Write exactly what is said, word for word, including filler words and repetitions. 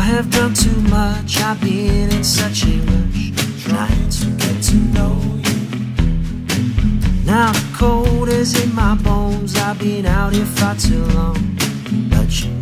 have done too much. I've been in such a rush, trying to get to know you. Now the cold is in my bones. I've been out here far too long, but you